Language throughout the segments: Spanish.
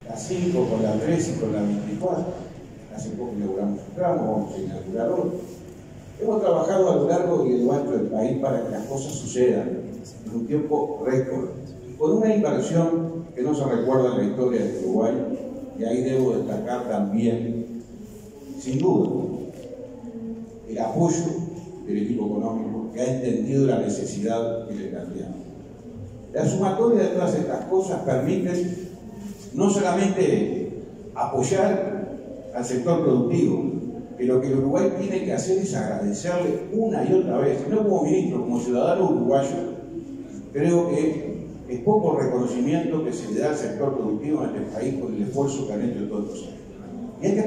la 5, con la 3 y con la 24. Hace poco inauguramos un tramo, vamos a inaugurar otro. Hemos trabajado a lo largo y a lo ancho del país para que las cosas sucedan en un tiempo récord, con una inversión que no se recuerda en la historia de Uruguay, y ahí debo destacar también, sin duda, el apoyo del equipo económico que ha entendido la necesidad que le planteamos. La sumatoria de todas estas cosas permite no solamente apoyar al sector productivo, que lo que el Uruguay tiene que hacer es agradecerle una y otra vez, no como ministro, como ciudadano uruguayo. Creo que es poco reconocimiento que se le da al sector productivo en este país por el esfuerzo que han hecho todos los años. Y hay que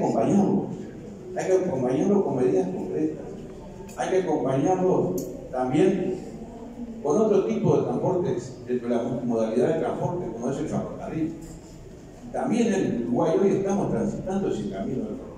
acompañarlo con medidas concretas, hay que acompañarlo también con otro tipo de transportes dentro de la modalidad de transporte, como es el ferrocarril. También en Uruguay hoy estamos transitando ese camino del ferrocarril.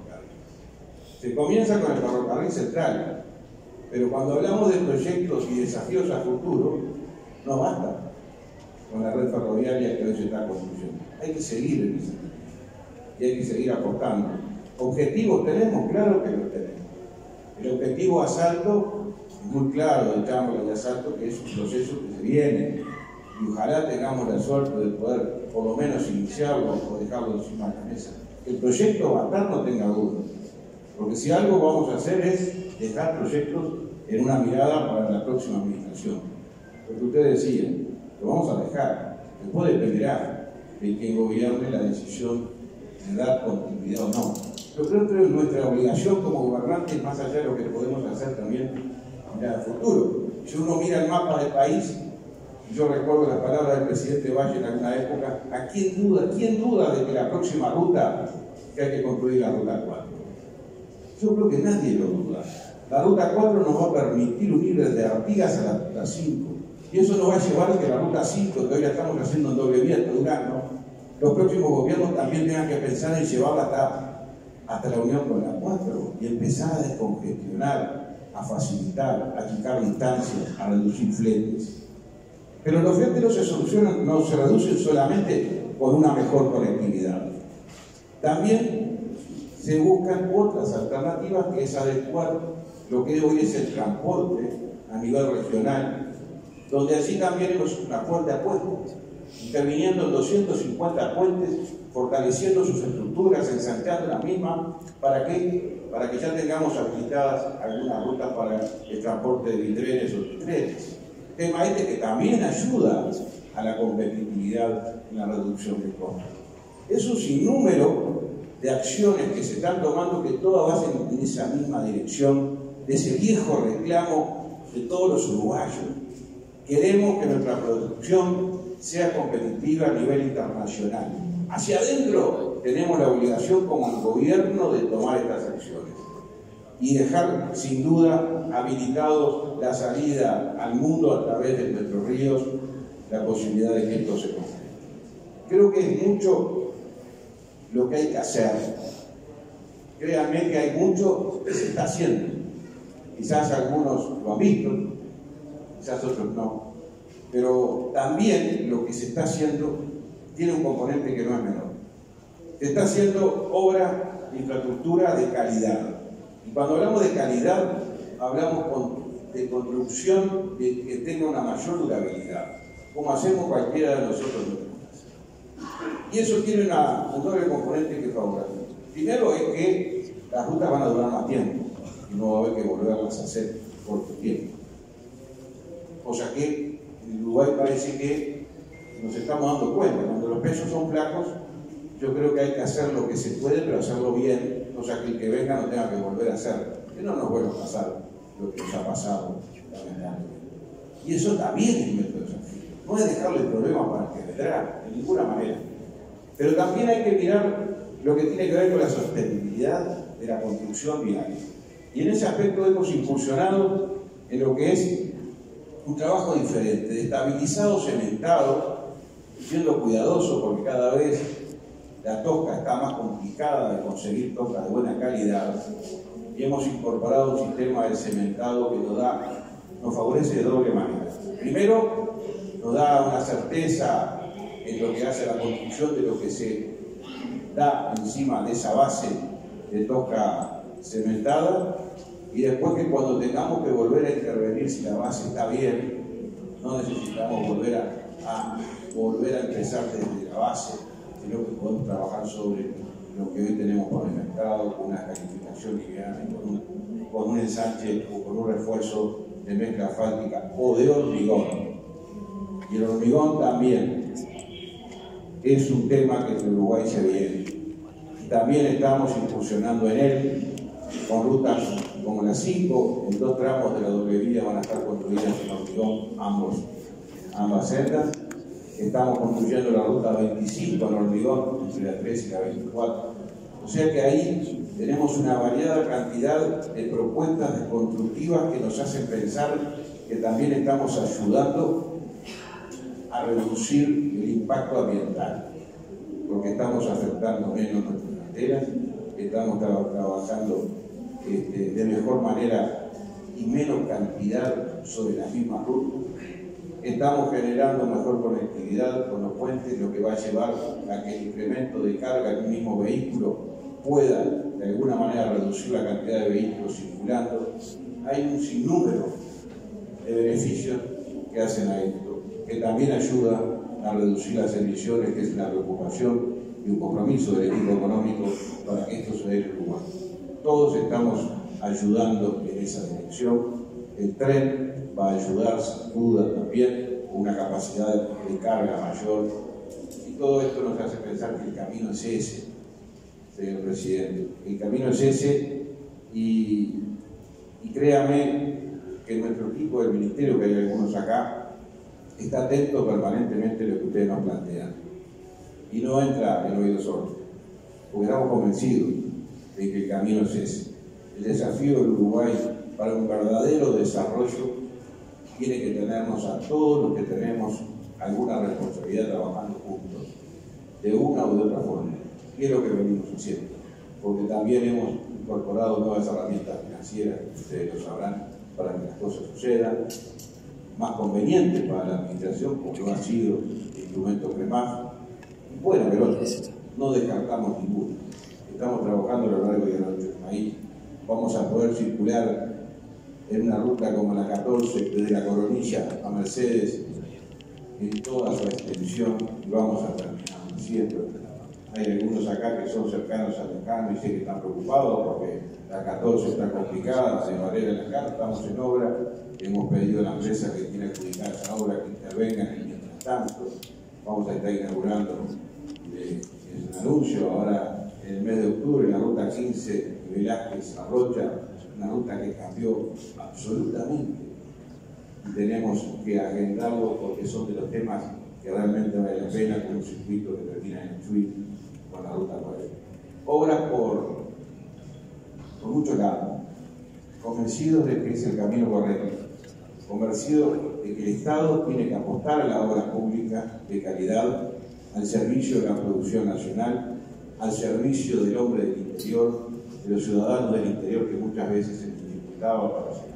Se comienza con el ferrocarril central, pero cuando hablamos de proyectos y desafíos a futuro, no basta con la red ferroviaria que hoy se está construyendo. Hay que seguir en ese camino y hay que seguir aportando. ¿Objetivos tenemos? Claro que los tenemos. El objetivo Asalto es muy claro, del Chámbara de Asalto, que es un proceso que se viene, y ojalá tengamos la suerte de poder por lo menos iniciarlo o dejarlo encima de la mesa. El proyecto Batar no tenga dudas, porque si algo vamos a hacer es dejar proyectos en una mirada para la próxima administración. Lo que usted decía, lo vamos a dejar, después dependerá de quien gobierne la decisión de dar continuidad o no. Yo creo que nuestra obligación como gobernantes, más allá de lo que podemos hacer también mirar al futuro. Si uno mira el mapa del país, yo recuerdo las palabras del presidente Valle en alguna época, quién duda de que la próxima ruta, que hay que construir la ruta 4? Yo creo que nadie lo duda. La ruta 4 nos va a permitir unir desde Artigas a la ruta 5. Y eso nos va a llevar a que la ruta 5, que hoy la estamos haciendo en doble vía hasta Durazno, los próximos gobiernos también tengan que pensar en llevarla hasta la unión con la 4 y empezar a descongestionar, a facilitar, a quitar distancias, a reducir fletes. Pero los fletes no se reducen solamente por una mejor conectividad. También se buscan otras alternativas, que es adecuar lo que hoy es el transporte a nivel regional, donde allí también hemos una fuerte apuesta, interviniendo en 250 puentes, fortaleciendo sus estructuras, ensanchando las mismas, ¿para qué? Para que ya tengamos habilitadas algunas rutas para el transporte de bitrenes o tritrenes. Tema este que también ayuda a la competitividad en la reducción de costos. Es un sinnúmero de acciones que se están tomando que todas van en esa misma dirección, de ese viejo reclamo de todos los uruguayos. Queremos que nuestra producción sea competitiva a nivel internacional. Hacia adentro tenemos la obligación como el gobierno de tomar estas acciones y dejar sin duda habilitados la salida al mundo a través de nuestros ríos, la posibilidad de que esto se concrete. Creo que es mucho lo que hay que hacer. Créanme que hay mucho que se está haciendo. Quizás algunos lo han visto, quizás otros no. Pero también lo que se está haciendo tiene un componente que no es menor. Se está haciendo obra de infraestructura de calidad. Y cuando hablamos de calidad, hablamos de construcción que tenga una mayor durabilidad, como hacemos cualquiera de nosotros en nuestras casas. Y eso tiene un doble componente que favorece. Primero es que las rutas van a durar más tiempo y no va a haber que volverlas a hacer por tiempo. O sea que en Uruguay parece que nos estamos dando cuenta, cuando los precios son flacos, yo creo que hay que hacer lo que se puede, pero hacerlo bien, o sea que el que venga no tenga que volver a hacer, que no nos vuelva a pasar lo que nos ha pasado, lamentablemente. Y eso también es nuestro desafío. No es dejarle el problema para el que vendrá, de ninguna manera. Pero también hay que mirar lo que tiene que ver con la sostenibilidad de la construcción vial. Y en ese aspecto hemos incursionado en lo que es un trabajo diferente, de estabilizado cementado, siendo cuidadoso porque cada vez la tosca está más complicada de conseguir tosca de buena calidad, y hemos incorporado un sistema de cementado que nos favorece de doble manera. Primero, nos da una certeza en lo que hace a la construcción de lo que se da encima de esa base de toca cementada, y después que cuando tengamos que volver a intervenir si la base está bien, no necesitamos volver a empezar desde la base, sino que podemos trabajar sobre lo que hoy tenemos pavimentado con una calificación liviana, con un ensanche o con un refuerzo de mezcla asfáltica o de hormigón. Y el hormigón también es un tema que en Uruguay se viene. También estamos incursionando en él con rutas como la 5, en 2 tramos de la doble vía van a estar construidas en hormigón ambas sendas. Estamos construyendo la ruta 25 en hormigón entre la 3 y la 24. O sea que ahí tenemos una variada cantidad de propuestas constructivas que nos hacen pensar que también estamos ayudando a reducir el impacto ambiental, porque estamos afectando menos nuestras carreteras, estamos trabajando de mejor manera y menos cantidad sobre las mismas rutas. Estamos generando mejor conectividad con los puentes, lo que va a llevar a que el incremento de carga en un mismo vehículo pueda de alguna manera reducir la cantidad de vehículos circulando. Hay un sinnúmero de beneficios que hacen a esto, que también ayuda a reducir las emisiones, que es una preocupación y un compromiso del equipo económico para que esto se dé en Uruguay. Todos estamos ayudando en esa dirección. El tren va a ayudar sin duda también con una capacidad de carga mayor, y todo esto nos hace pensar que el camino es ese, señor presidente. El camino es ese, y créame que nuestro equipo del ministerio, que hay algunos acá, está atento permanentemente a lo que ustedes nos plantean y no entra en oídos sordos, porque estamos convencidos de que el camino es ese. El desafío del Uruguay para un verdadero desarrollo tiene que tenernos a todos los que tenemos alguna responsabilidad trabajando juntos, de una u de otra forma, que es lo que venimos haciendo, porque también hemos incorporado nuevas herramientas financieras, ustedes lo sabrán, para que las cosas sucedan, más convenientes para la administración, como lo ha sido el instrumento CREMAF, y puede haber otros, no descartamos ninguno. Estamos trabajando a lo largo y a lo ancho del país. Vamos a poder circular en una ruta como la 14, desde la Coronilla a Mercedes, en toda su extensión, y vamos a terminar haciendo. Hay algunos acá que son cercanos al Lescano y sé que están preocupados porque la 14 está complicada, de Varela en Lescano, estamos en obra, hemos pedido a la empresa que tiene adjudicada esa obra que intervengan, y mientras tanto vamos a estar inaugurando es un anuncio ahora en el mes de octubre, la ruta 15 de Velázquez a Rocha, una ruta que cambió absolutamente, y tenemos que agendarlo porque son de los temas que realmente vale la pena, con un circuito que termina en Chuy con la ruta 9. Obras por mucho lado, convencidos de que es el camino correcto, convencidos de que el Estado tiene que apostar a la obra pública de calidad, al servicio de la producción nacional, al servicio del hombre del interior, de los ciudadanos del interior que muchas veces se dificultaba para hacer.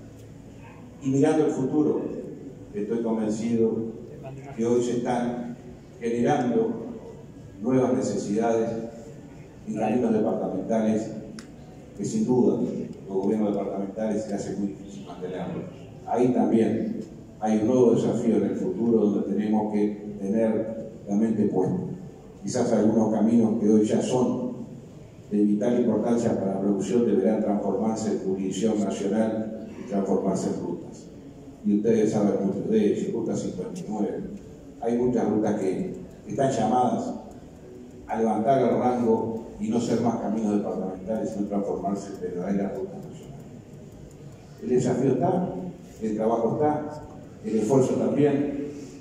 Y mirando el futuro, estoy convencido que hoy se están generando nuevas necesidades en caminos departamentales que sin duda los gobiernos departamentales se hace muy difícil mantenerlos. Ahí también hay un nuevo desafío en el futuro donde tenemos que tener la mente puesta. Quizás algunos caminos que hoy ya son de vital importancia para la producción deberán transformarse en jurisdicción nacional y transformarse en rutas. Y ustedes saben mucho de ello, Ruta 59. Hay muchas rutas que están llamadas a levantar el rango y no ser más caminos departamentales, sino transformarse en verdaderas rutas nacionales. El desafío está, el trabajo está, el esfuerzo también,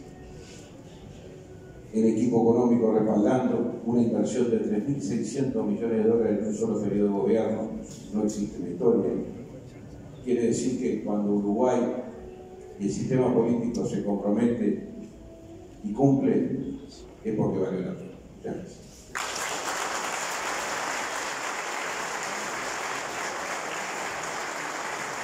el equipo económico respaldando una inversión de 3.600 millones de dólares en un solo periodo de gobierno. No existe en la historia. Quiere decir que cuando Uruguay y el sistema político se compromete y cumple, es porque vale la pena. Muchas gracias.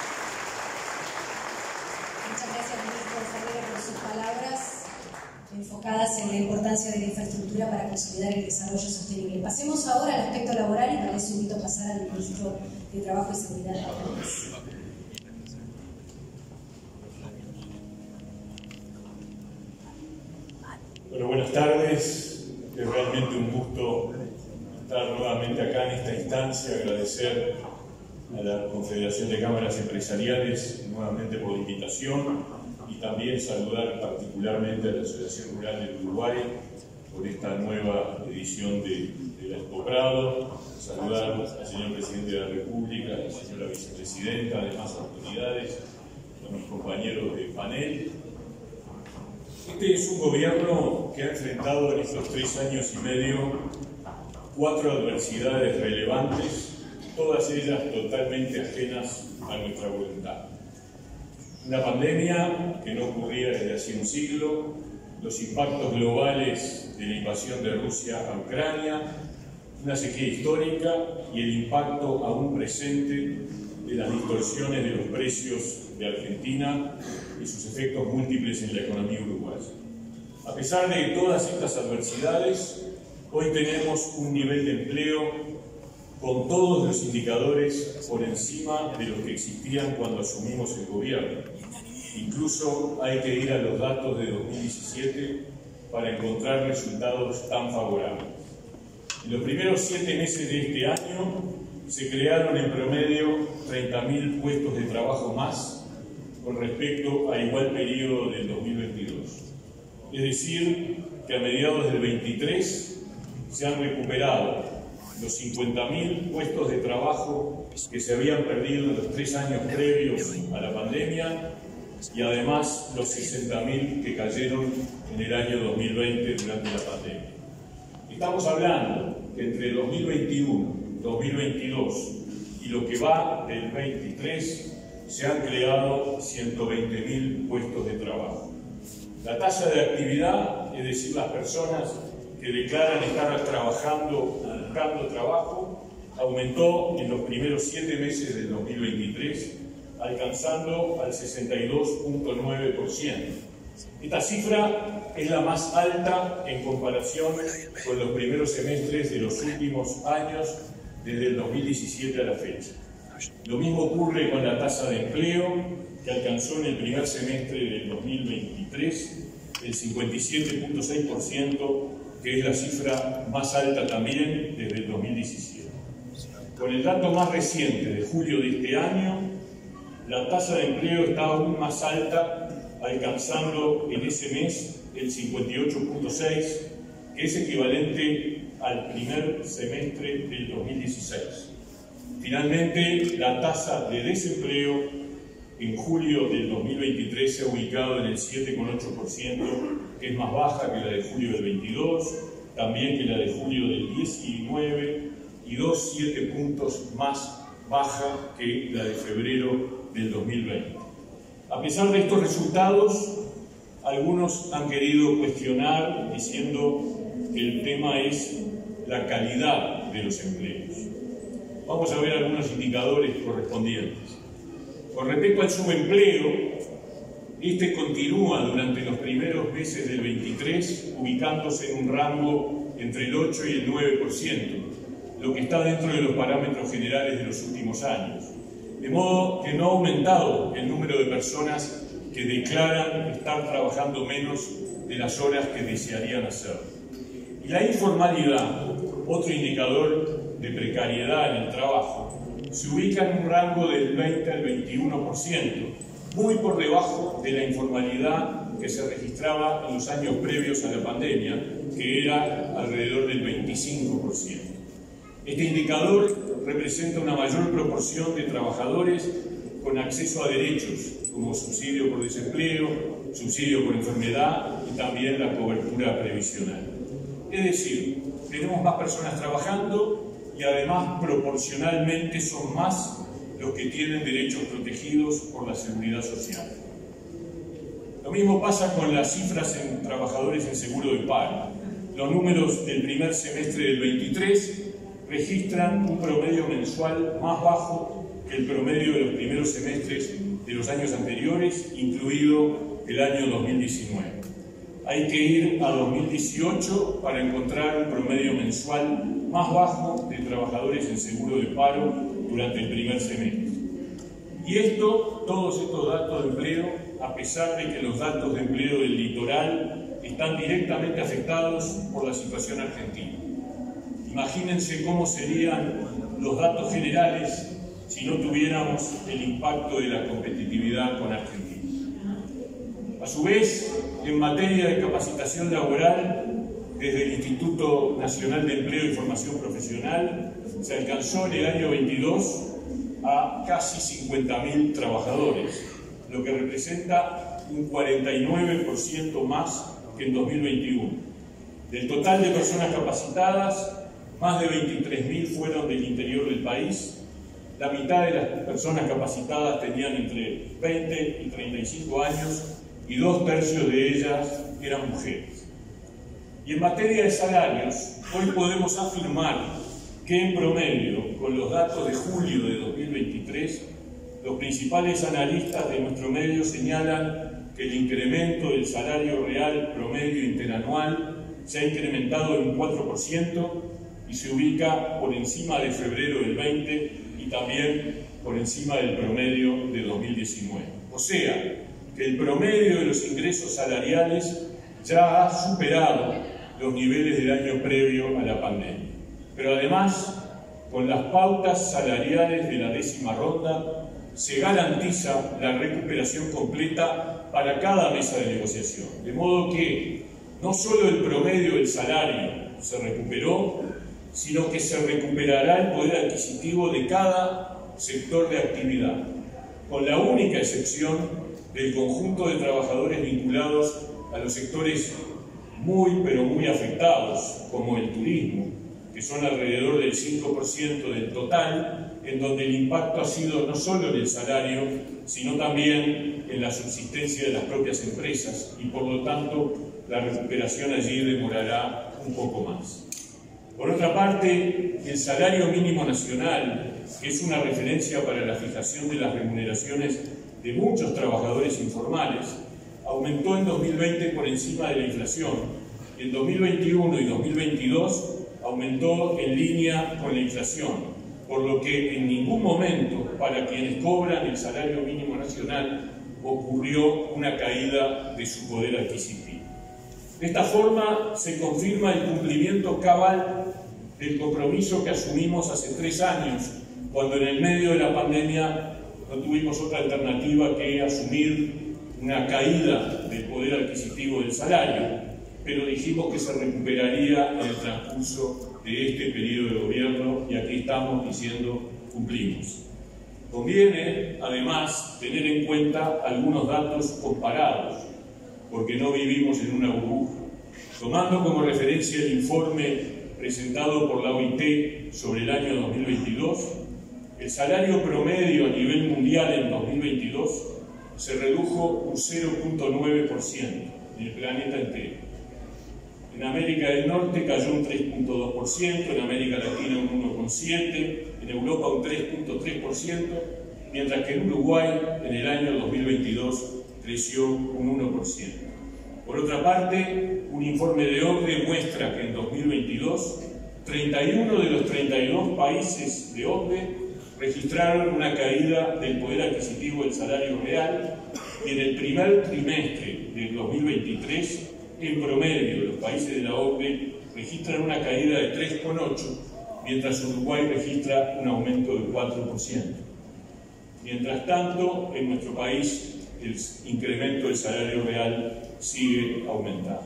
Muchas gracias, ministro Ferreira, por sus palabras. enfocadas en la importancia de la infraestructura para consolidar el desarrollo sostenible. Pasemos ahora al aspecto laboral y para eso invito a pasar al Ministro de Trabajo y Seguridad Laborales. Bueno, buenas tardes. Es realmente un gusto estar nuevamente acá en esta instancia, agradecer a la Confederación de Cámaras Empresariales nuevamente por la invitación y también saludar particularmente a la Asociación Rural del Uruguay por esta nueva edición de la Expo Prado, saludar al señor Presidente de la República, a la señora Vicepresidenta, además autoridades, a mis compañeros de panel. Este es un gobierno que ha enfrentado en estos 3 años y medio 4 adversidades relevantes, todas ellas totalmente ajenas a nuestra voluntad. Una pandemia que no ocurría desde hace un siglo, los impactos globales de la invasión de Rusia a Ucrania, una sequía histórica y el impacto aún presente de las distorsiones de los precios de Argentina y sus efectos múltiples en la economía uruguaya. A pesar de todas estas adversidades, hoy tenemos un nivel de empleo con todos los indicadores por encima de los que existían cuando asumimos el gobierno. Incluso hay que ir a los datos de 2017 para encontrar resultados tan favorables. En los primeros 7 meses de este año se crearon en promedio 30.000 puestos de trabajo más con respecto a igual periodo del 2022. Es decir, que a mediados del 23 se han recuperado los 50.000 puestos de trabajo que se habían perdido en los 3 años previos a la pandemia y además los 60.000 que cayeron en el año 2020 durante la pandemia. Estamos hablando que entre 2021, 2022 y lo que va del 23 se han creado 120.000 puestos de trabajo. La tasa de actividad, es decir, las personas que declaran estar trabajando o buscando trabajo, aumentó en los primeros 7 meses del 2023, alcanzando al 62.9%. Esta cifra es la más alta en comparación con los primeros semestres de los últimos años, desde el 2017 a la fecha. Lo mismo ocurre con la tasa de empleo, que alcanzó en el primer semestre del 2023 el 57.6%, que es la cifra más alta también desde el 2017. Con el dato más reciente de julio de este año, la tasa de empleo está aún más alta, alcanzando en ese mes el 58.6%, que es equivalente al primer semestre del 2016. Finalmente, la tasa de desempleo en julio del 2023 se ha ubicado en el 7,8%, que es más baja que la de julio del 22, también que la de julio del 19 y 7 puntos más baja que la de febrero del 2020. A pesar de estos resultados, algunos han querido cuestionar diciendo que el tema es la calidad de los empleos. Vamos a ver algunos indicadores correspondientes. Con respecto al subempleo, este continúa durante los primeros meses del 23, ubicándose en un rango entre el 8 y el 9%, lo que está dentro de los parámetros generales de los últimos años. De modo que no ha aumentado el número de personas que declaran estar trabajando menos de las horas que desearían hacer. Y la informalidad, otro indicador de precariedad en el trabajo, se ubica en un rango del 20 al 21%, muy por debajo de la informalidad que se registraba en los años previos a la pandemia, que era alrededor del 25%. Este indicador representa una mayor proporción de trabajadores con acceso a derechos, como subsidio por desempleo, subsidio por enfermedad y también la cobertura previsional. Es decir, tenemos más personas trabajando y además proporcionalmente son más los que tienen derechos protegidos por la seguridad social. Lo mismo pasa con las cifras en trabajadores en seguro de paro. Los números del primer semestre del 23 registran un promedio mensual más bajo que el promedio de los primeros semestres de los años anteriores, incluido el año 2019. hay que ir a 2018 para encontrar un promedio mensual más bajo de trabajadores en seguro de paro durante el primer semestre. Y todos estos datos de empleo, a pesar de que los datos de empleo del litoral están directamente afectados por la situación argentina. Imagínense cómo serían los datos generales si no tuviéramos el impacto de la competitividad con Argentina. A su vez, en materia de capacitación laboral, desde el Instituto Nacional de Empleo y Formación Profesional, se alcanzó en el año 22 a casi 50.000 trabajadores, lo que representa un 49% más que en 2021. Del total de personas capacitadas, más de 23.000 fueron del interior del país. La mitad de las personas capacitadas tenían entre 20 y 35 años y 2/3 de ellas eran mujeres. Y en materia de salarios, hoy podemos afirmar que en promedio, con los datos de julio de 2023, los principales analistas de nuestro medio señalan que el incremento del salario real promedio interanual se ha incrementado en un 4% y se ubica por encima de febrero del 20 y también por encima del promedio de 2019. O sea, que el promedio de los ingresos salariales ya ha superado los niveles del año previo a la pandemia. Pero además, con las pautas salariales de la 10ª ronda, se garantiza la recuperación completa para cada mesa de negociación. De modo que no solo el promedio del salario se recuperó, sino que se recuperará el poder adquisitivo de cada sector de actividad, con la única excepción del conjunto de trabajadores vinculados a los sectores pero muy afectados, como el turismo, que son alrededor del 5% del total, en donde el impacto ha sido no solo en el salario, sino también en la subsistencia de las propias empresas, y por lo tanto la recuperación allí demorará un poco más. Por otra parte, el salario mínimo nacional, que es una referencia para la fijación de las remuneraciones de muchos trabajadores informales, aumentó en 2020 por encima de la inflación. En 2021 y 2022 aumentó en línea con la inflación, por lo que en ningún momento para quienes cobran el salario mínimo nacional ocurrió una caída de su poder adquisitivo. De esta forma se confirma el cumplimiento cabal del compromiso que asumimos hace 3 años, cuando en el medio de la pandemia no tuvimos otra alternativa que asumir una caída del poder adquisitivo del salario, pero dijimos que se recuperaría en el transcurso de este periodo de gobierno y aquí estamos diciendo cumplimos. Conviene, además, tener en cuenta algunos datos comparados, porque no vivimos en una burbuja. Tomando como referencia el informe presentado por la OIT sobre el año 2022, el salario promedio a nivel mundial en 2022 se redujo un 0,9% en el planeta entero. En América del Norte cayó un 3,2%, en América Latina un 1,7%, en Europa un 3,3%, mientras que en Uruguay en el año 2022 creció un 1%. Por otra parte, un informe de OCDE muestra que en 2022, 31 de los 32 países de OCDE registraron una caída del poder adquisitivo del salario real y en el primer trimestre del 2023, en promedio, los países de la OCDE registran una caída de 3,8%, mientras Uruguay registra un aumento del 4%. Mientras tanto, en nuestro país, el incremento del salario real sigue aumentando.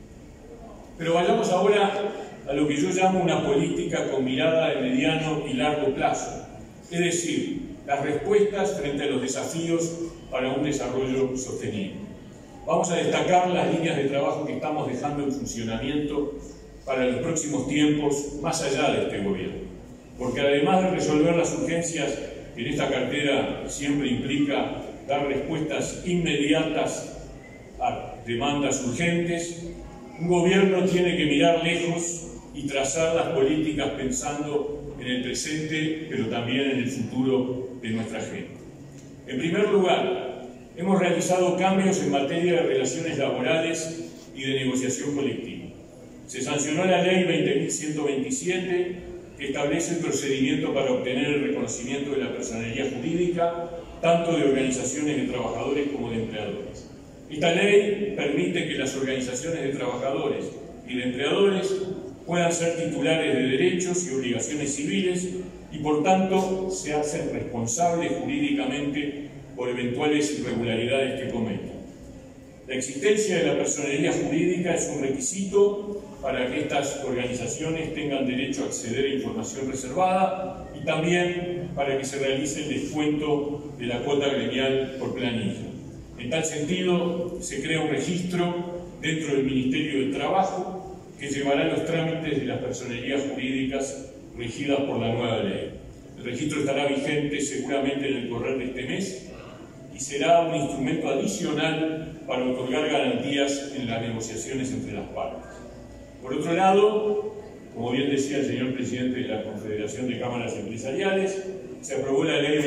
Pero vayamos ahora a lo que yo llamo una política con mirada de mediano y largo plazo, es decir, las respuestas frente a los desafíos para un desarrollo sostenible. Vamos a destacar las líneas de trabajo que estamos dejando en funcionamiento para los próximos tiempos, más allá de este gobierno, porque además de resolver las urgencias que en esta cartera siempre implica dar respuestas inmediatas a demandas urgentes, un gobierno tiene que mirar lejos y trazar las políticas pensando en el presente, pero también en el futuro de nuestra gente. En primer lugar, hemos realizado cambios en materia de relaciones laborales y de negociación colectiva. Se sancionó la ley 20.127, que establece el procedimiento para obtener el reconocimiento de la personería jurídica, tanto de organizaciones de trabajadores como de empleadores. Esta ley permite que las organizaciones de trabajadores y de empleadores puedan ser titulares de derechos y obligaciones civiles y, por tanto, se hacen responsables jurídicamente por eventuales irregularidades que cometan. La existencia de la personería jurídica es un requisito para que estas organizaciones tengan derecho a acceder a información reservada y también para que se realice el descuento de la cuota gremial por planilla. En tal sentido, se crea un registro dentro del Ministerio del Trabajo que llevará los trámites de las personerías jurídicas regidas por la nueva ley. El registro estará vigente seguramente en el correr de este mes y será un instrumento adicional para otorgar garantías en las negociaciones entre las partes. Por otro lado, como bien decía el señor presidente de la Confederación de Cámaras Empresariales, se aprobó la ley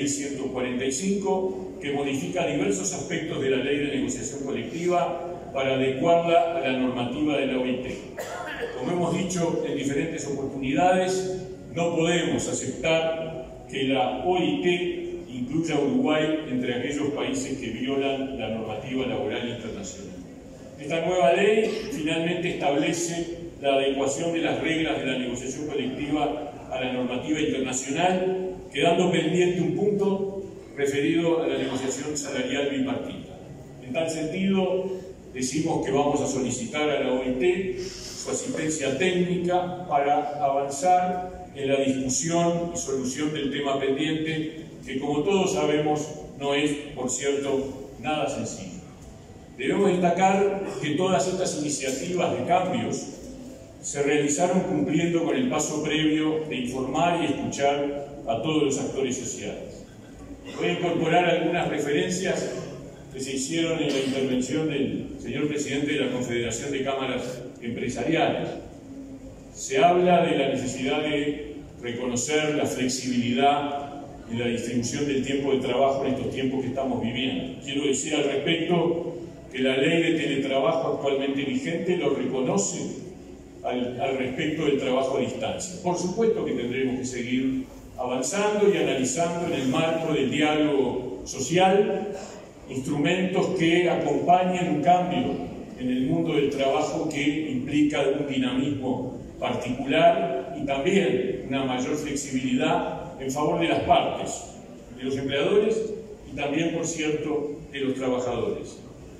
20.145, que modifica diversos aspectos de la ley de negociación colectiva para adecuarla a la normativa de la OIT. Como hemos dicho en diferentes oportunidades, no podemos aceptar que la OIT incluya a Uruguay entre aquellos países que violan la normativa laboral internacional. Esta nueva ley finalmente establece la adecuación de las reglas de la negociación colectiva a la normativa internacional, quedando pendiente un punto referido a la negociación salarial bipartita. En tal sentido, decimos que vamos a solicitar a la OIT su asistencia técnica para avanzar en la discusión y solución del tema pendiente, que como todos sabemos no es, por cierto, nada sencillo. Debemos destacar que todas estas iniciativas de cambios se realizaron cumpliendo con el paso previo de informar y escuchar a todos los actores sociales. Voy a incorporar algunas referencias que se hicieron en la intervención del señor presidente de la Confederación de Cámaras Empresariales. Se habla de la necesidad de reconocer la flexibilidad y la distribución del tiempo de trabajo en estos tiempos que estamos viviendo. Quiero decir al respecto que la ley de teletrabajo actualmente vigente lo reconoce al respecto del trabajo a distancia. Por supuesto que tendremos que seguir avanzando y analizando en el marco del diálogo social instrumentos que acompañen un cambio en el mundo del trabajo que implica un dinamismo particular y también una mayor flexibilidad en favor de las partes, de los empleadores y también, por cierto, de los trabajadores.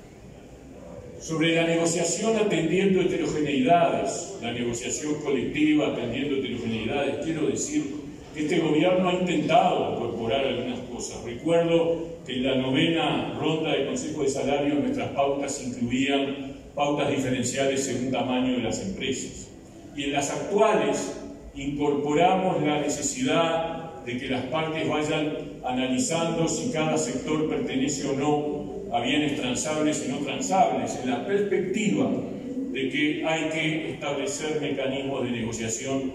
Sobre la negociación atendiendo heterogeneidades, la negociación colectiva atendiendo heterogeneidades, quiero decir que este gobierno ha intentado incorporar algunas cosas. Recuerdo que en la 9ª ronda del Consejo de Salarios nuestras pautas incluían pautas diferenciales según tamaño de las empresas. Y en las actuales incorporamos la necesidad de que las partes vayan analizando si cada sector pertenece o no a bienes transables y no transables, en la perspectiva de que hay que establecer mecanismos de negociación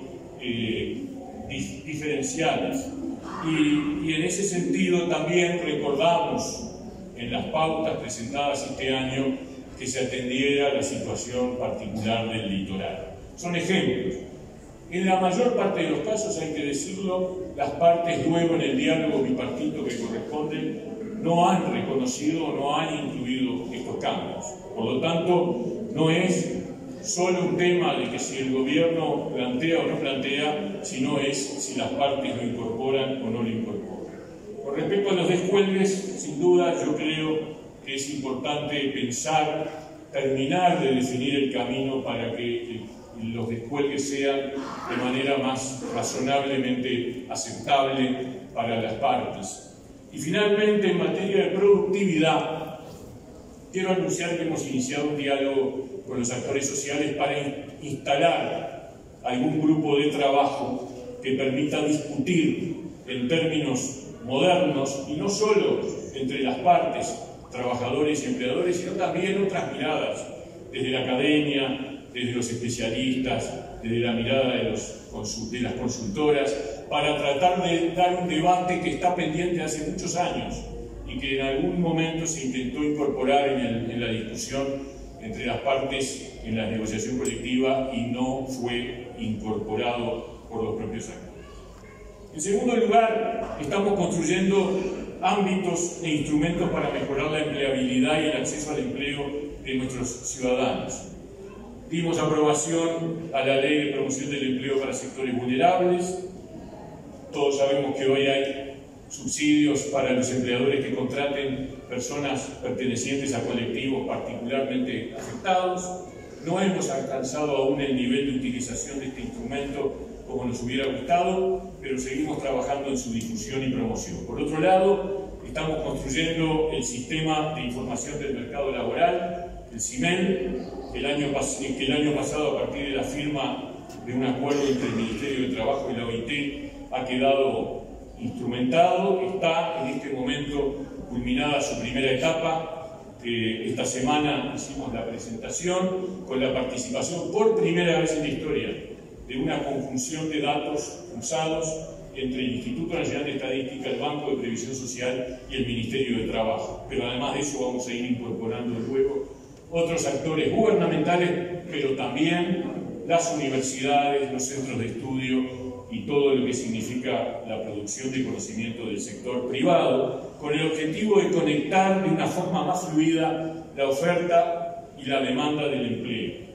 diferenciales. Y en ese sentido también recordamos en las pautas presentadas este año que se atendiera la situación particular del litoral. Son ejemplos. En la mayor parte de los casos, hay que decirlo, las partes luego en el diálogo bipartito que corresponde no han reconocido o no han incluido estos cambios. Por lo tanto, no es solo un tema de que si el gobierno plantea o no plantea, sino es si las partes lo incorporan o no lo incorporan. Con respecto a los descuelgues, sin duda yo creo que es importante pensar, terminar de definir el camino para que los descuelgues sean de manera más razonablemente aceptable para las partes. Y finalmente, en materia de productividad, quiero anunciar que hemos iniciado un diálogo con los actores sociales para instalar algún grupo de trabajo que permita discutir en términos modernos, y no solo entre las partes, trabajadores y empleadores, sino también otras miradas, desde la academia, desde los especialistas, desde la mirada de las consultoras, para tratar de dar un debate que está pendiente hace muchos años y que en algún momento se intentó incorporar en la discusión entre las partes en la negociación colectiva y no fue incorporado por los propios actores. En segundo lugar, estamos construyendo ámbitos e instrumentos para mejorar la empleabilidad y el acceso al empleo de nuestros ciudadanos. Dimos aprobación a la Ley de Promoción del Empleo para sectores vulnerables. Todos sabemos que hoy hay subsidios para los empleadores que contraten personas pertenecientes a colectivos particularmente afectados. No hemos alcanzado aún el nivel de utilización de este instrumento como nos hubiera gustado, pero seguimos trabajando en su difusión y promoción. Por otro lado, estamos construyendo el Sistema de Información del Mercado Laboral, el CIMEL, que el año pasado, a partir de la firma de un acuerdo entre el Ministerio de Trabajo y la OIT, ha quedado instrumentado. Está en este momento culminada su primera etapa. Esta semana hicimos la presentación con la participación por primera vez en la historia de una conjunción de datos cruzados entre el Instituto Nacional de Estadística, el Banco de Previsión Social y el Ministerio de Trabajo. Pero además de eso vamos a ir incorporando luego otros actores gubernamentales, pero también las universidades, los centros de estudio y todo lo que significa la producción de conocimiento del sector privado, con el objetivo de conectar de una forma más fluida la oferta y la demanda del empleo.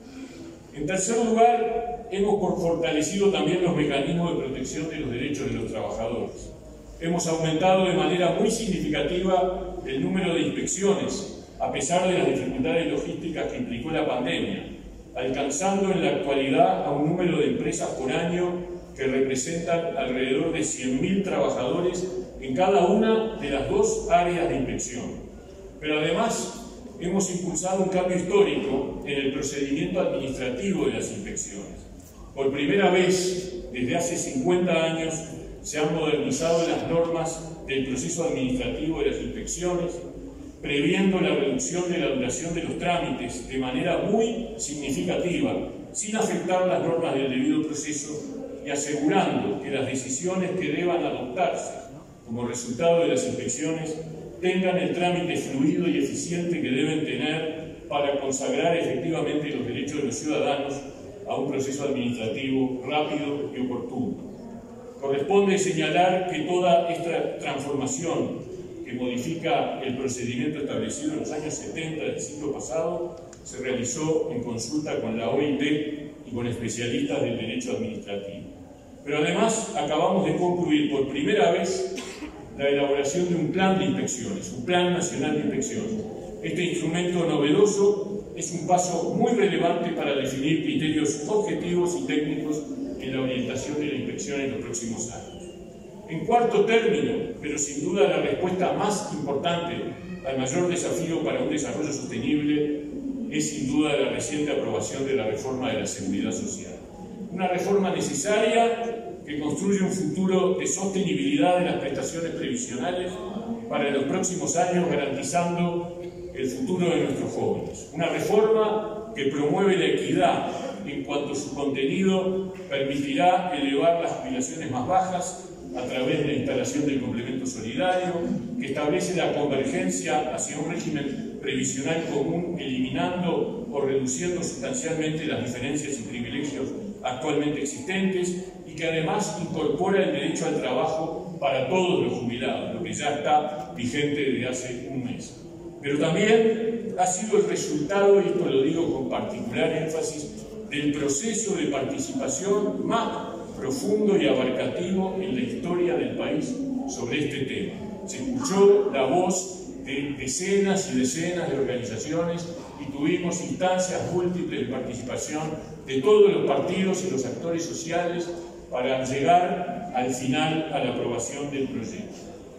En tercer lugar, hemos fortalecido también los mecanismos de protección de los derechos de los trabajadores. Hemos aumentado de manera muy significativa el número de inspecciones, a pesar de las dificultades logísticas que implicó la pandemia, alcanzando en la actualidad a un número de empresas por año que representan alrededor de 100.000 trabajadores en cada una de las dos áreas de inspección. Pero además, hemos impulsado un cambio histórico en el procedimiento administrativo de las inspecciones. Por primera vez, desde hace 50 años, se han modernizado las normas del proceso administrativo de las inspecciones, previendo la reducción de la duración de los trámites de manera muy significativa, sin afectar las normas del debido proceso y asegurando que las decisiones que deban adoptarse como resultado de las inspecciones tengan el trámite fluido y eficiente que deben tener para consagrar efectivamente los derechos de los ciudadanos a un proceso administrativo rápido y oportuno. Corresponde señalar que toda esta transformación que modifica el procedimiento establecido en los años 70 del siglo pasado se realizó en consulta con la OIT y con especialistas del derecho administrativo. Pero además acabamos de concluir por primera vez la elaboración de un plan de inspecciones, un plan nacional de inspecciones. Este instrumento novedoso es un paso muy relevante para definir criterios objetivos y técnicos en la orientación de la inspección en los próximos años. En cuarto término, pero sin duda la respuesta más importante al mayor desafío para un desarrollo sostenible, es sin duda la reciente aprobación de la reforma de la seguridad social. Una reforma necesaria que construye un futuro de sostenibilidad de las prestaciones previsionales para los próximos años, garantizando el futuro de nuestros jóvenes. Una reforma que promueve la equidad en cuanto su contenido permitirá elevar las jubilaciones más bajas a través de la instalación del complemento solidario, que establece la convergencia hacia un régimen previsional común, eliminando o reduciendo sustancialmente las diferencias y privilegios actualmente existentes, y que además incorpora el derecho al trabajo para todos los jubilados, lo que ya está vigente desde hace un mes. Pero también ha sido el resultado, y esto lo digo con particular énfasis, del proceso de participación más profundo y abarcativo en la historia del país sobre este tema. Se escuchó la voz de decenas y decenas de organizaciones y tuvimos instancias múltiples de participación de todos los partidos y los actores sociales para llegar al final a la aprobación del proyecto.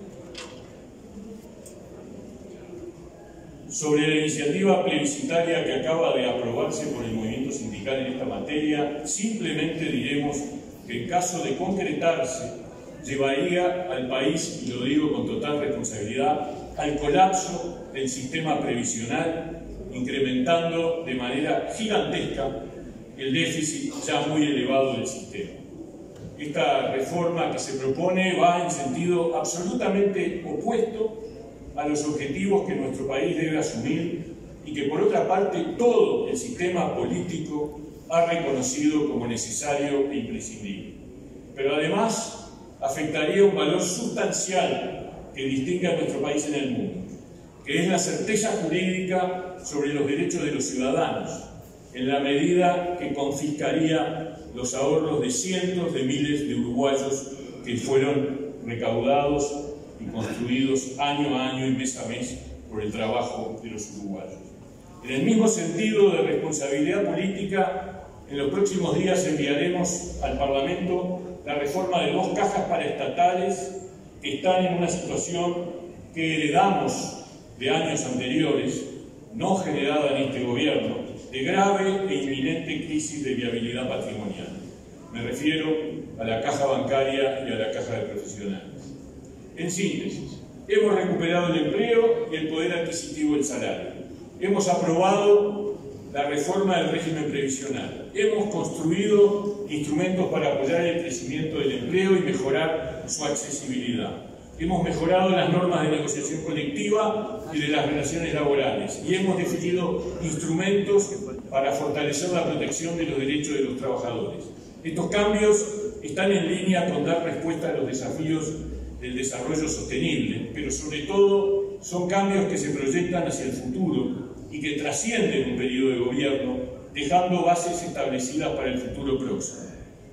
Sobre la iniciativa plebiscitaria que acaba de aprobarse por el movimiento sindical en esta materia, simplemente diremos que en caso de concretarse, llevaría al país, y lo digo con total responsabilidad, al colapso del sistema previsional, incrementando de manera gigantesca el déficit ya muy elevado del sistema. Esta reforma que se propone va en sentido absolutamente opuesto a los objetivos que nuestro país debe asumir y que por otra parte todo el sistema político ha reconocido como necesario e imprescindible. Pero además afectaría un valor sustancial que distingue a nuestro país en el mundo, que es la certeza jurídica sobre los derechos de los ciudadanos, en la medida que confiscaría los ahorros de cientos de miles de uruguayos que fueron recaudados y construidos año a año y mes a mes por el trabajo de los uruguayos. En el mismo sentido de responsabilidad política, en los próximos días enviaremos al Parlamento la reforma de 2 cajas paraestatales que están en una situación que heredamos de años anteriores, no generada en este gobierno, de grave e inminente crisis de viabilidad patrimonial. Me refiero a la caja bancaria y a la caja de profesionales. En síntesis, hemos recuperado el empleo y el poder adquisitivo del salario. Hemos aprobado la reforma del régimen previsional. Hemos construido instrumentos para apoyar el crecimiento del empleo y mejorar su accesibilidad. Hemos mejorado las normas de negociación colectiva y de las relaciones laborales y hemos definido instrumentos para fortalecer la protección de los derechos de los trabajadores. Estos cambios están en línea con dar respuesta a los desafíos del desarrollo sostenible, pero sobre todo son cambios que se proyectan hacia el futuro y que trascienden un periodo de gobierno, dejando bases establecidas para el futuro próximo.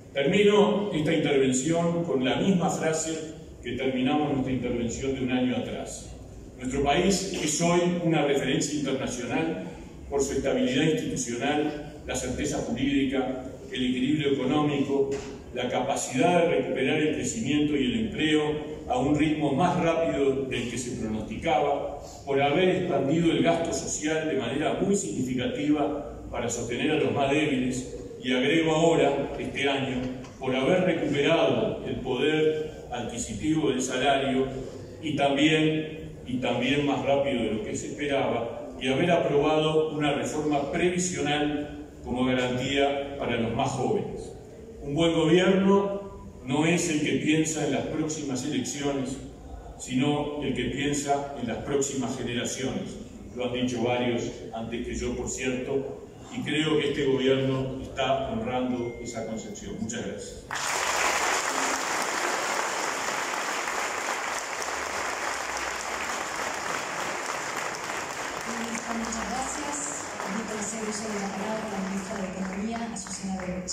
Termino esta intervención con la misma frase que terminamos nuestra intervención de un año atrás. Nuestro país es hoy una referencia internacional por su estabilidad institucional, la certeza jurídica, el equilibrio económico, la capacidad de recuperar el crecimiento y el empleo a un ritmo más rápido del que se pronosticaba, por haber expandido el gasto social de manera muy significativa para sostener a los más débiles, y agrego ahora, este año, por haber recuperado el poder adquisitivo del salario y también más rápido de lo que se esperaba, y haber aprobado una reforma previsional como garantía para los más jóvenes. Un buen gobierno no es el que piensa en las próximas elecciones, sino el que piensa en las próximas generaciones. Lo han dicho varios antes que yo, por cierto, y creo que este gobierno está honrando esa concepción. Muchas gracias. Muchas gracias. Permito hacer uso de la palabra a la ministra de Economía, Azucena Goyeneche.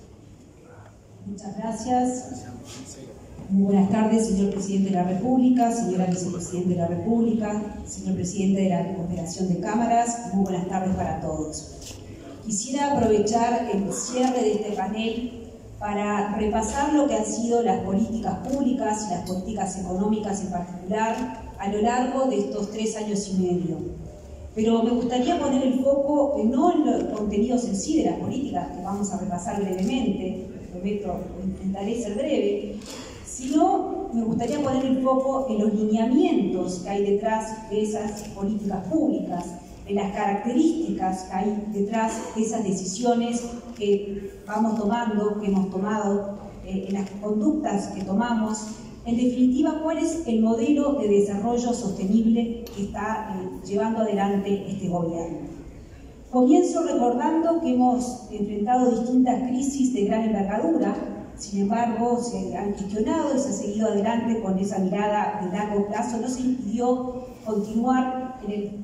Muchas gracias. Muy buenas tardes, señor Presidente de la República, señora Vicepresidenta de la República, señor Presidente de la Confederación de Cámaras. Muy buenas tardes para todos. Quisiera aprovechar el cierre de este panel para repasar lo que han sido las políticas públicas y las políticas económicas en particular a lo largo de estos 3 años y medio. Pero me gustaría poner el foco no en los contenidos en sí de las políticas, que vamos a repasar brevemente, prometo, intentaré ser breve, sino me gustaría poner el foco en los lineamientos que hay detrás de esas políticas públicas, en las características que hay detrás de esas decisiones que vamos tomando, que hemos tomado, en las conductas que tomamos. En definitiva, ¿cuál es el modelo de desarrollo sostenible que está llevando adelante este gobierno? Comienzo recordando que hemos enfrentado distintas crisis de gran envergadura, sin embargo, se han gestionado y se ha seguido adelante con esa mirada de largo plazo, no se impidió continuar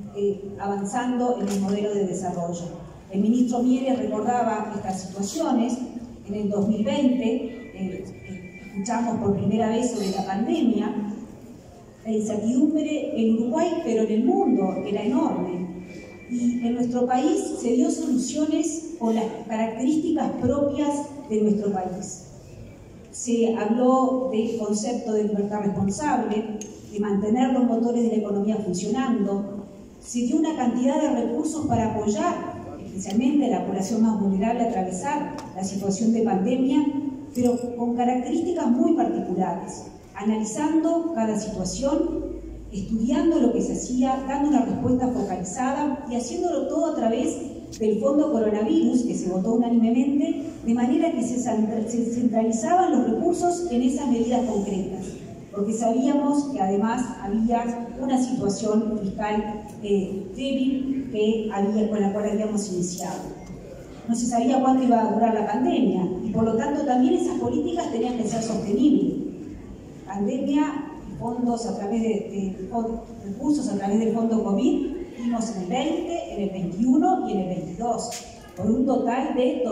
avanzando en el modelo de desarrollo. El ministro Mieres recordaba estas situaciones. En el 2020, escuchamos por primera vez sobre la pandemia. La incertidumbre en Uruguay, pero en el mundo, era enorme. Y en nuestro país se dio soluciones con las características propias de nuestro país. Se habló del concepto de libertad responsable, de mantener los motores de la economía funcionando. Se dio una cantidad de recursos para apoyar especialmente a la población más vulnerable a atravesar la situación de pandemia, pero con características muy particulares, analizando cada situación, estudiando lo que se hacía, dando una respuesta focalizada y haciéndolo todo a través del Fondo Coronavirus, que se votó unánimemente, de manera que se centralizaban los recursos en esas medidas concretas, porque sabíamos que además había una situación fiscal débil con la cual habíamos iniciado. No se sabía cuánto iba a durar la pandemia y por lo tanto también esas políticas tenían que ser sostenibles. Pandemia, fondos a través recursos a través del fondo COVID, dimos en el 20, en el 21 y en el 22, por un total de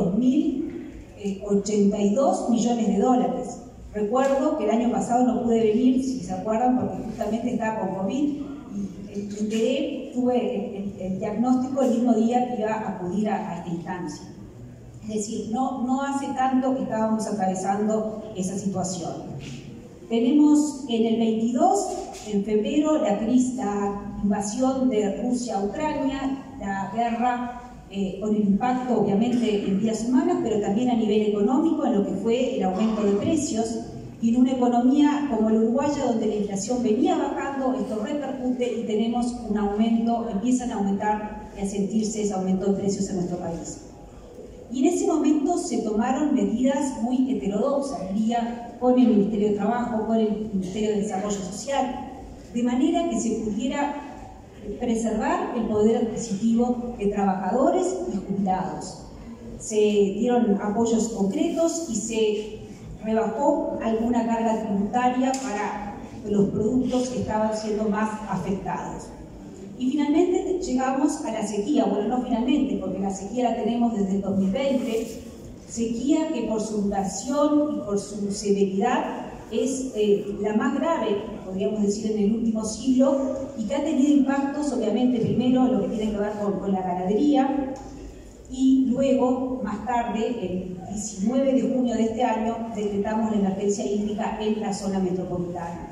2.082 millones de dólares. Recuerdo que el año pasado no pude venir, si se acuerdan, porque justamente estaba con COVID y me enteré, tuve el diagnóstico el mismo día que iba a acudir a esta instancia. Es decir, no hace tanto que estábamos atravesando esa situación. Tenemos en el 22, en febrero, la invasión de Rusia a Ucrania, la guerra con el impacto obviamente en vidas humanas, pero también a nivel económico, en lo que fue el aumento de precios, y en una economía como la uruguaya, donde la inflación venía bajando, esto repercute y tenemos un aumento, empiezan a aumentar y a sentirse ese aumento de precios en nuestro país. Y en ese momento se tomaron medidas muy heterodoxas, diría, con el Ministerio de Trabajo, con el Ministerio de Desarrollo Social, de manera que se pudiera preservar el poder adquisitivo de trabajadores y jubilados. Se dieron apoyos concretos y se rebajó alguna carga tributaria para los productos que estaban siendo más afectados. Y finalmente llegamos a la sequía, bueno, no finalmente, porque la sequía la tenemos desde el 2020, sequía que por su duración y por su severidad es la más grave, podríamos decir, en el último siglo, y que ha tenido impactos, obviamente, primero en lo que tiene que ver con la ganadería, y luego, más tarde, el 19 de junio de este año, decretamos la emergencia hídrica en la zona metropolitana.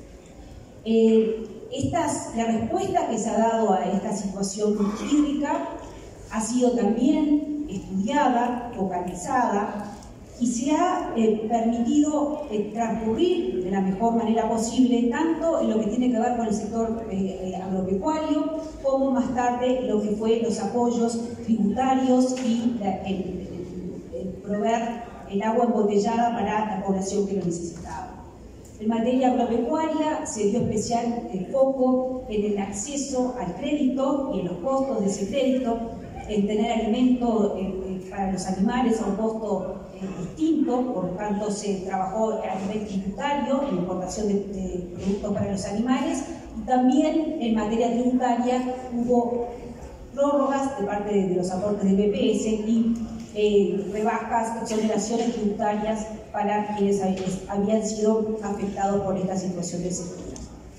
La respuesta que se ha dado a esta situación hídrica ha sido también estudiada, focalizada, y se ha permitido transcurrir de la mejor manera posible, tanto en lo que tiene que ver con el sector agropecuario, como más tarde lo que fue los apoyos tributarios y el proveer el agua embotellada para la población que lo necesitaba. En materia agropecuaria se dio especial foco en el acceso al crédito y en los costos de ese crédito, en tener alimento para los animales a un costo distinto, por lo tanto se trabajó a nivel tributario en la importación de productos para los animales, y también en materia tributaria hubo prórrogas de parte de los aportes del BPS y rebajas, exoneraciones tributarias para quienes habían sido afectados por esta situación de sequía.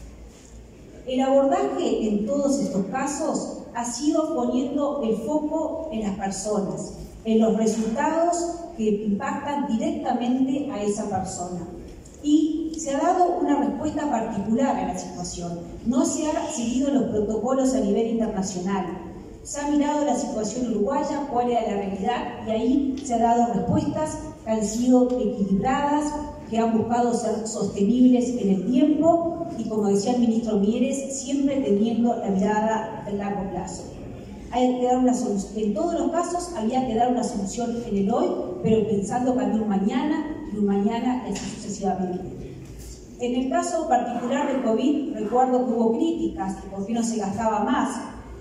El abordaje en todos estos casos ha sido poniendo el foco en las personas, en los resultados que impactan directamente a esa persona. Y se ha dado una respuesta particular a la situación. No se han seguido los protocolos a nivel internacional. Se ha mirado la situación uruguaya, cuál era la realidad, y ahí se han dado respuestas que han sido equilibradas, que han buscado ser sostenibles en el tiempo y, como decía el ministro Mieres, siempre teniendo la mirada de largo plazo. Hay que dar una solución. En todos los casos había que dar una solución en el hoy, pero pensando que había un mañana y un mañana así sucesivamente. En el caso particular del COVID, recuerdo que hubo críticas, que por qué no se gastaba más,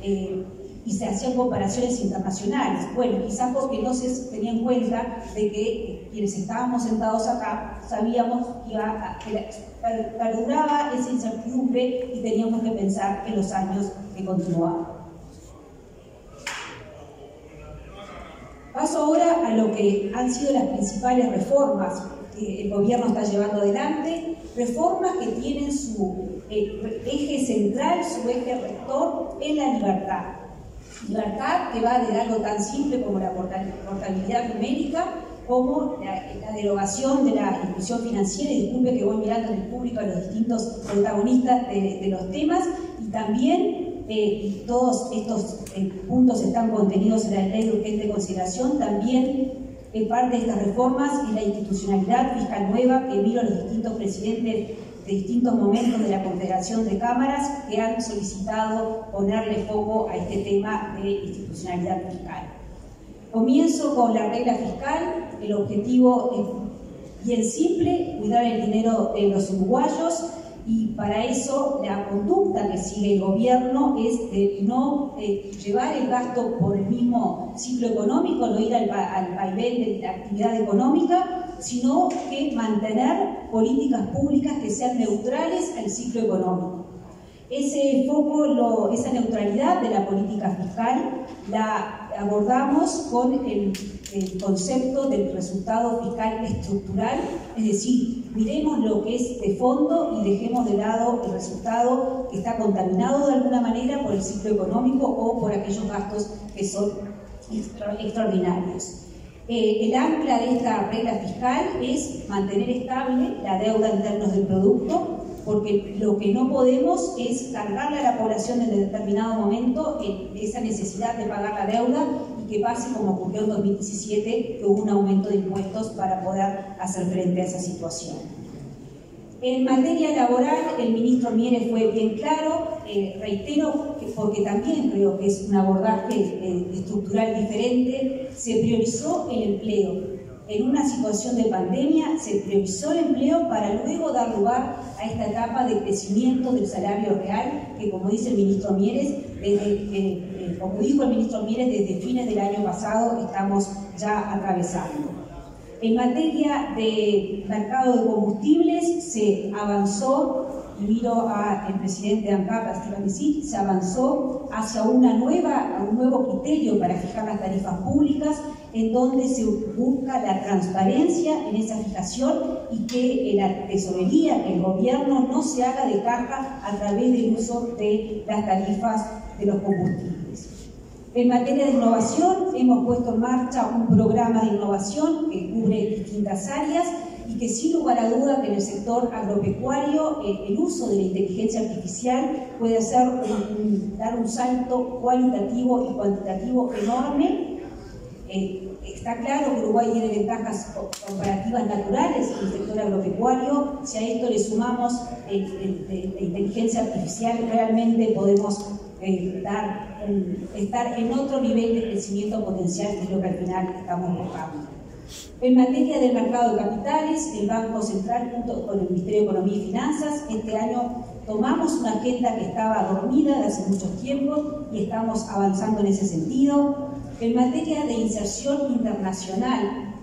y se hacían comparaciones internacionales. Bueno, quizás porque no se tenía en cuenta de que quienes estábamos sentados acá sabíamos que perduraba esa incertidumbre y teníamos que pensar en los años que continuaban. Paso ahora a lo que han sido las principales reformas que el gobierno está llevando adelante, reformas que tienen su eje central, su eje rector en la libertad. Libertad que va de algo tan simple como la portabilidad numérica, como la derogación de la inclusión financiera, y disculpe que voy mirando en el público a los distintos protagonistas de los temas, y también, y todos estos puntos están contenidos en la ley de urgente consideración, también parte de estas reformas y la institucionalidad fiscal nueva que vieron los distintos presidentes de distintos momentos de la Confederación de Cámaras que han solicitado ponerle foco a este tema de institucionalidad fiscal. Comienzo con la regla fiscal. El objetivo es bien simple: cuidar el dinero de los uruguayos y para eso la conducta que sigue el gobierno es de no llevar el gasto por el mismo ciclo económico, no ir al vaivén de la actividad económica, sino que mantener políticas públicas que sean neutrales al ciclo económico. Ese foco, esa neutralidad de la política fiscal la abordamos con el concepto del resultado fiscal estructural, es decir, miremos lo que es de fondo y dejemos de lado el resultado que está contaminado de alguna manera por el ciclo económico o por aquellos gastos que son extraordinarios. El ancla de esta regla fiscal es mantener estable la deuda en términos del producto, porque lo que no podemos es cargarle a la población en determinado momento esa necesidad de pagar la deuda y que pase como ocurrió en 2017, que hubo un aumento de impuestos para poder hacer frente a esa situación. En materia laboral, el ministro Mieres fue bien claro, reitero, porque también creo que es un abordaje estructural diferente, se priorizó el empleo. En una situación de pandemia se priorizó el empleo para luego dar lugar a esta etapa de crecimiento del salario real que, como dice el ministro Mieres, como dijo el ministro Mieres, desde fines del año pasado estamos ya atravesando. En materia de mercado de combustibles se avanzó, y miro al presidente de ANCAP, Esteban Messi, se avanzó hacia un nuevo criterio para fijar las tarifas públicas, en donde se busca la transparencia en esa fijación y que la tesorería, que el gobierno no se haga de caja a través del uso de las tarifas de los combustibles. En materia de innovación, hemos puesto en marcha un programa de innovación que cubre distintas áreas y que sin lugar a duda que en el sector agropecuario el uso de la inteligencia artificial puede dar un salto cualitativo y cuantitativo enorme. Está claro que Uruguay tiene ventajas comparativas naturales en el sector agropecuario. Si a esto le sumamos la inteligencia artificial, realmente podemos estar en otro nivel de crecimiento potencial, que es lo que al final estamos buscando. En materia del mercado de capitales, el Banco Central, junto con el Ministerio de Economía y Finanzas, este año tomamos una agenda que estaba dormida de hace mucho tiempo y estamos avanzando en ese sentido. En materia de inserción internacional,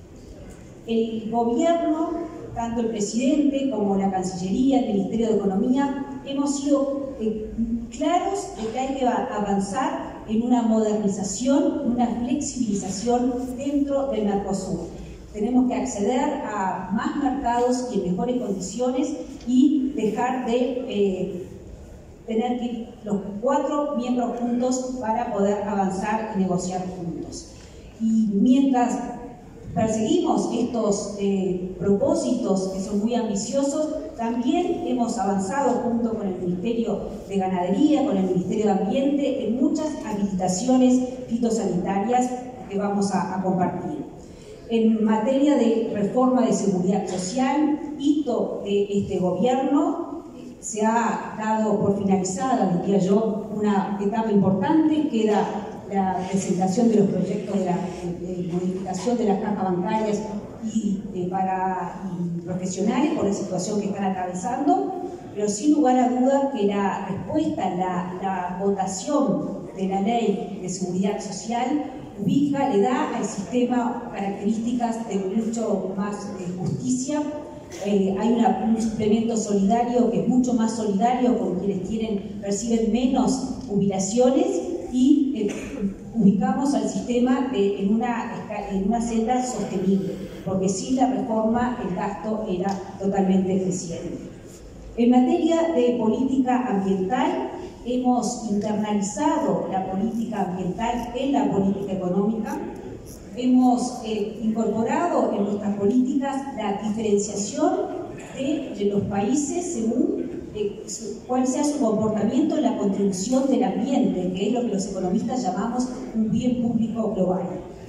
el gobierno, tanto el presidente como la Cancillería, el Ministerio de Economía, hemos sido claros de que hay que avanzar en una modernización, una flexibilización dentro del Mercosur. Tenemos que acceder a más mercados y en mejores condiciones y dejar de tener que ir los 4 miembros juntos para poder avanzar y negociar juntos. Y mientras perseguimos estos propósitos que son muy ambiciosos, también hemos avanzado junto con el Ministerio de Ganadería, con el Ministerio de Ambiente, en muchas habilitaciones fitosanitarias que vamos a compartir. En materia de reforma de seguridad social, hito de este gobierno, se ha dado por finalizada, diría yo, una etapa importante, que era la presentación de los proyectos de modificación de las cajas bancarias y profesionales por la situación que están atravesando, pero sin lugar a duda que la respuesta, la votación de la ley de seguridad social le da al sistema características de mucho más justicia. Hay un suplemento solidario que es mucho más solidario con quienes perciben menos jubilaciones y ubicamos al sistema en una senda sostenible, porque sin la reforma el gasto era totalmente eficiente. En materia de política ambiental, hemos internalizado la política ambiental en la política económica. Hemos incorporado en nuestras políticas la diferenciación de los países según cuál sea su comportamiento en la contribución del ambiente, que es lo que los economistas llamamos un bien público global.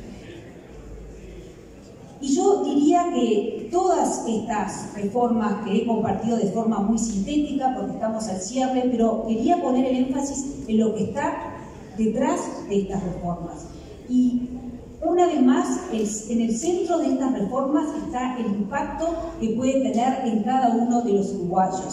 Y yo diría que todas estas reformas que he compartido de forma muy sintética, porque estamos al cierre, pero quería poner el énfasis en lo que está detrás de estas reformas. Y una vez más, en el centro de estas reformas está el impacto que puede tener en cada uno de los uruguayos.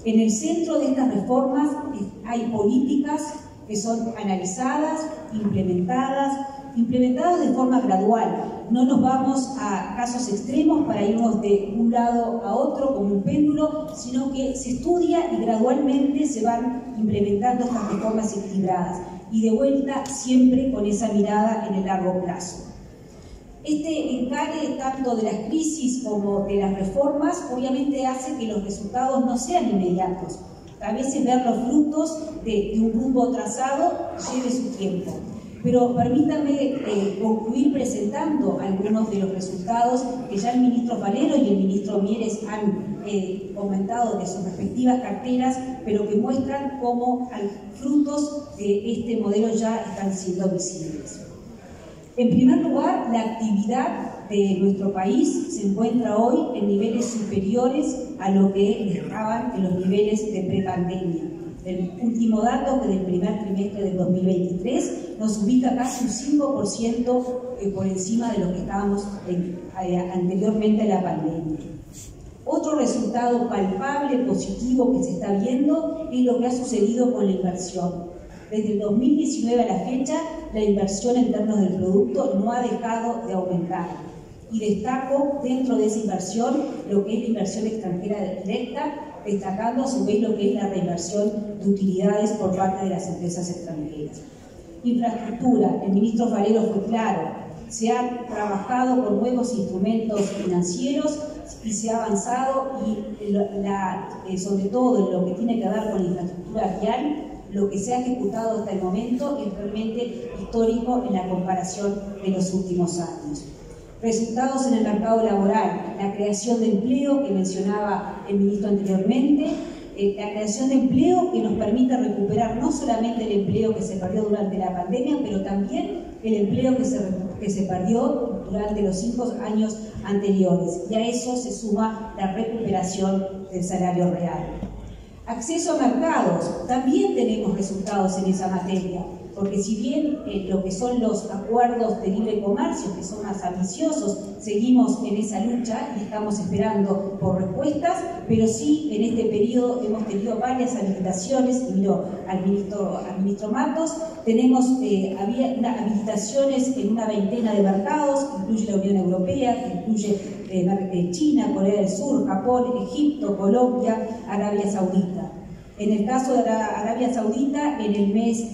En el centro de estas reformas hay políticas que son analizadas, implementadas de forma gradual. No nos vamos a casos extremos para irnos de un lado a otro como un péndulo, sino que se estudia y gradualmente se van implementando estas reformas equilibradas y de vuelta siempre con esa mirada en el largo plazo. Este encare tanto de las crisis como de las reformas obviamente hace que los resultados no sean inmediatos. A veces ver los frutos de un rumbo trazado lleve su tiempo. Pero permítanme concluir presentando algunos de los resultados que ya el ministro Valero y el ministro Mieres han comentado de sus respectivas carteras, pero que muestran cómo frutos de este modelo ya están siendo visibles. En primer lugar, la actividad de nuestro país se encuentra hoy en niveles superiores a lo que estaban en los niveles de prepandemia. El último dato, que del primer trimestre del 2023, nos ubica casi un 5% por encima de lo que estábamos anteriormente a la pandemia. Otro resultado palpable, positivo que se está viendo es lo que ha sucedido con la inversión. Desde el 2019 a la fecha, la inversión en términos del producto no ha dejado de aumentar. Y destaco dentro de esa inversión lo que es la inversión extranjera directa, destacando a su vez lo que es la reinversión de utilidades por parte de las empresas extranjeras. Infraestructura, el ministro Valero fue claro, se ha trabajado con nuevos instrumentos financieros y se ha avanzado y sobre todo en lo que tiene que ver con la infraestructura vial, lo que se ha ejecutado hasta el momento es realmente histórico en la comparación de los últimos años. Resultados en el mercado laboral, la creación de empleo que mencionaba el ministro anteriormente, la creación de empleo que nos permite recuperar no solamente el empleo que se perdió durante la pandemia, pero también el empleo que se perdió durante los 5 años anteriores. Y a eso se suma la recuperación del salario real. Acceso a mercados, también tenemos resultados en esa materia, porque si bien lo que son los acuerdos de libre comercio, que son más ambiciosos, seguimos en esa lucha y estamos esperando por respuestas, pero sí en este periodo hemos tenido varias habilitaciones, y miro al ministro Matos, tenemos habilitaciones en una veintena de mercados, que incluye la Unión Europea, que incluye China, Corea del Sur, Japón, Egipto, Colombia, Arabia Saudita. En el caso de Arabia Saudita, en el mes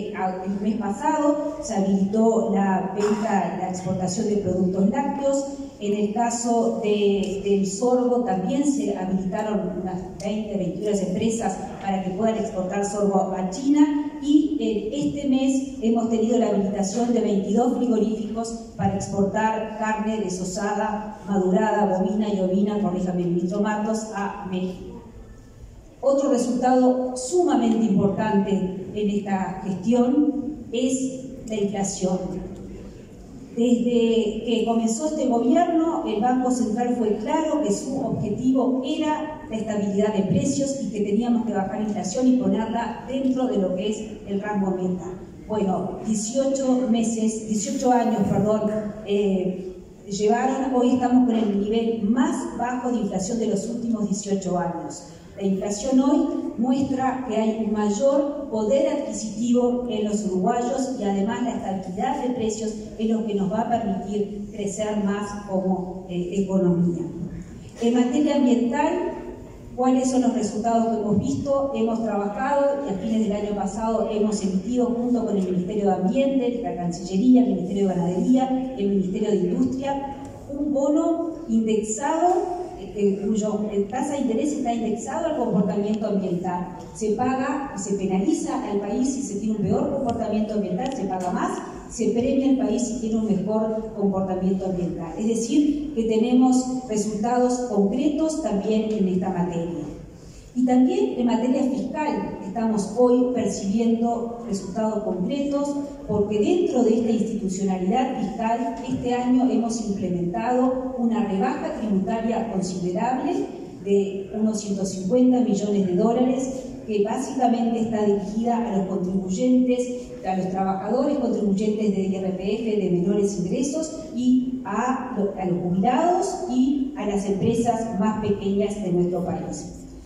pasado se habilitó la venta, la exportación de productos lácteos. En el caso del sorgo también se habilitaron unas 21 empresas para que puedan exportar sorgo a China. Y este mes hemos tenido la habilitación de 22 frigoríficos para exportar carne desosada, madurada, bovina y ovina, corríjame el ministro Matos, a México. Otro resultado sumamente importante en esta gestión es la inflación. Desde que comenzó este gobierno, el Banco Central fue claro que su objetivo era la estabilidad de precios y que teníamos que bajar la inflación y ponerla dentro de lo que es el rango meta. Bueno, 18 años, llevaron, hoy estamos con el nivel más bajo de inflación de los últimos 18 años. La inflación hoy muestra que hay un mayor poder adquisitivo en los uruguayos y además la estabilidad de precios es lo que nos va a permitir crecer más como economía. En materia ambiental, ¿cuáles son los resultados que hemos visto? Hemos trabajado y a fines del año pasado hemos emitido junto con el Ministerio de Ambiente, la Cancillería, el Ministerio de Ganadería, el Ministerio de Industria, un bono indexado cuyo tasa de interés está indexado al comportamiento ambiental. Se paga y se penaliza al país si se tiene un peor comportamiento ambiental, se paga más, se premia al país si tiene un mejor comportamiento ambiental. Es decir, que tenemos resultados concretos también en esta materia. Y también en materia fiscal estamos hoy percibiendo resultados concretos porque dentro de esta institucionalidad fiscal este año hemos implementado una rebaja tributaria considerable de unos 150 millones de dólares que básicamente está dirigida a los contribuyentes, a los trabajadores contribuyentes de IRPF de menores ingresos y a los jubilados y a las empresas más pequeñas de nuestro país.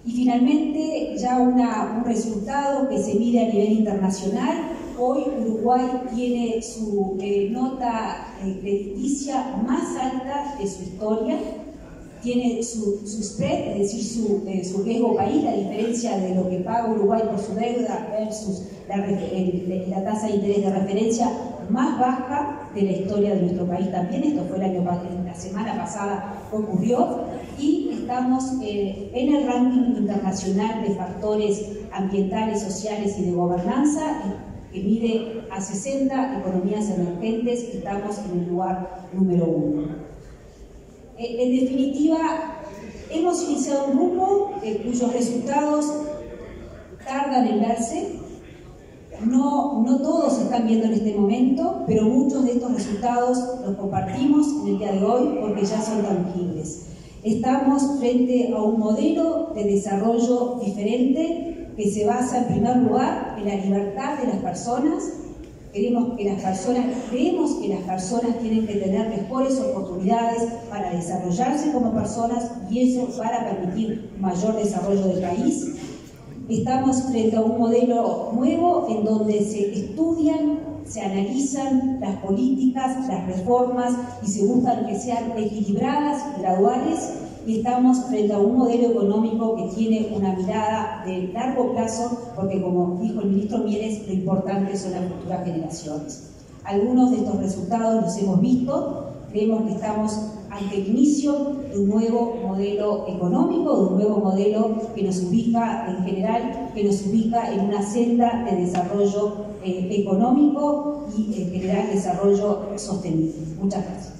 Y finalmente, ya un resultado que se mide a nivel internacional. Hoy Uruguay tiene su nota crediticia más alta de su historia, tiene su spread, es decir, su riesgo país, la diferencia de lo que paga Uruguay por su deuda versus la tasa de interés de referencia más baja de la historia de nuestro país también. Esto fue la semana pasada ocurrió, y estamos en el ranking internacional de factores ambientales, sociales y de gobernanza, que mide a 60 economías emergentes. Estamos en el lugar número 1. En definitiva, hemos iniciado un rumbo cuyos resultados tardan en verse. No todos se están viendo en este momento, pero muchos de estos resultados los compartimos en el día de hoy porque ya son tangibles. Estamos frente a un modelo de desarrollo diferente que se basa en primer lugar en la libertad de las personas. Creemos que las personas tienen que tener mejores oportunidades para desarrollarse como personas, y eso para permitir mayor desarrollo del país. Estamos frente a un modelo nuevo en donde se estudian, se analizan las políticas, las reformas, y se buscan que sean equilibradas y graduales. Y estamos frente a un modelo económico que tiene una mirada de largo plazo, porque, como dijo el ministro Mieres, lo importante son las futuras generaciones. Algunos de estos resultados los hemos visto. Creemos que estamos ante el inicio de un nuevo modelo económico, de un nuevo modelo que nos ubica en general, que nos ubica en una senda de desarrollo económico y en general desarrollo sostenible. Muchas gracias.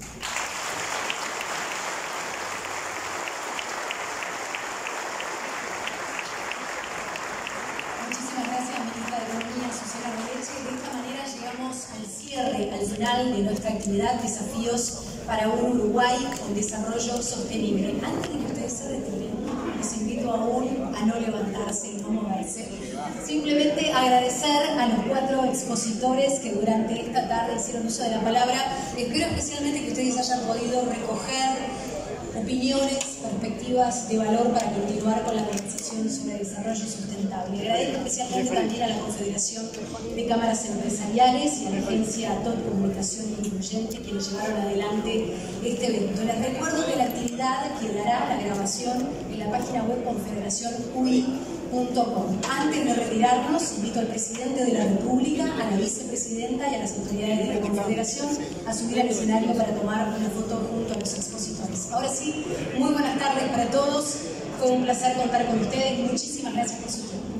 Al final de nuestra actividad, desafíos para un Uruguay con desarrollo sostenible. Antes de que ustedes se retiren, les invito aún a no levantarse y no moverse. Simplemente agradecer a los 4 expositores que durante esta tarde hicieron uso de la palabra. Espero especialmente que ustedes hayan podido recoger opiniones, perspectivas de valor para continuar con la conversación sobre desarrollo sustentable. Agradezco especialmente también a la Confederación de Cámaras Empresariales y a la Agencia TOT Comunicación Incluyente, que nos llevaron adelante este evento. Les recuerdo que la actividad quedará, la grabación, en la página web confederacionui.com. Antes de retirarnos, invito al presidente de la República, a la vicepresidenta y a las autoridades de la Confederación a subir al escenario para tomar una foto junto a los expositores. Ahora sí, muy buenas tardes para todos. Fue un placer contar con ustedes. Muchísimas gracias por su tiempo.